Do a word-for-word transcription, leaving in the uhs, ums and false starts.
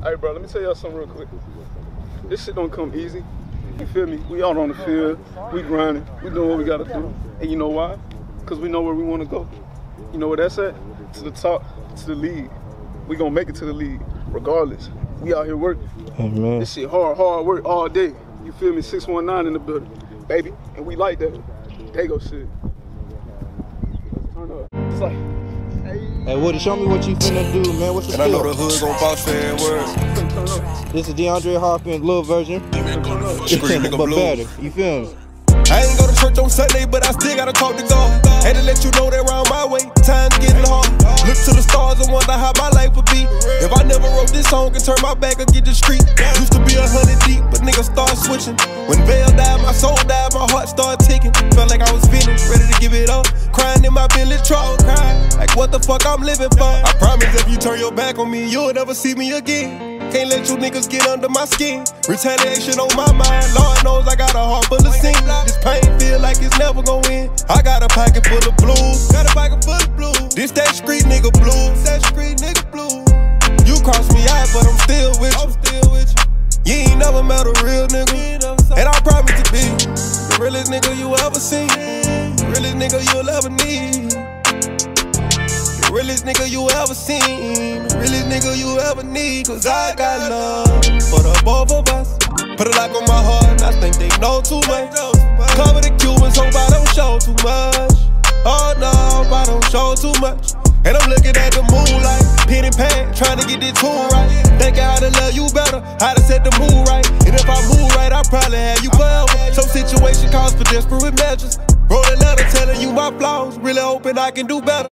Hey, bro, let me tell y'all something real quick. This shit don't come easy. You feel me? We out on the field, we grinding, we doing what we gotta do. And you know why? Because we know where we want to go. You know where that's at? To the top, to the league. We gonna make it to the league, regardless. We out here working. Amen. This shit hard, hard work all day. You feel me? six one nine in the building, baby. And we like that. There go shit. Turn up. It's like, hey, Woody, show me what you finna do, man. What's the And I know the hood gon' boss saying words. This is DeAndre Hopkins, little version. Scream nigga but blue. better, you feel me? I ain't go to church on Sunday, but I still gotta talk to God. Had to let you know that round my way, time's getting hard. Look to the stars and wonder how my life would be if I never wrote this song and turned my back against the street. Used to be a hundred deep, but niggas start switching. When Vail died, my soul died, my heart started ticking. Felt like I was finished, ready to give it up. Crying in my Bentley truck, crying like what the fuck I'm living for. I promise if you turn your back on me, you'll never see me again. Can't let you niggas get under my skin. Retaliation on my mind. Lord knows I got a heart full of sin. This pain feel like it's never gon' win. I got a pocket full of blues. Got a pocket full of blues. This that street nigga blues. That street nigga blues. You cross me out, but I'm still with you. I'm still with you. You ain't never met a real nigga. And I promise to be the realest nigga you ever seen. The realest nigga you'll ever need. The realest nigga you ever seen. The realest nigga you ever need. Cause I got love for the both of us. Put a lock on my heart and I think they know too much. Cover the Cubans, hope I don't show too much. Oh no, hope I don't show too much. And I'm looking at the moonlight, pen and pad, trying to get this tune right. Thinking how to love you better, how to set the mood right. And if I move right, I probably have you forever. Some situation calls for desperate measures. Wrote a letter telling you my flaws, really hoping I can do better.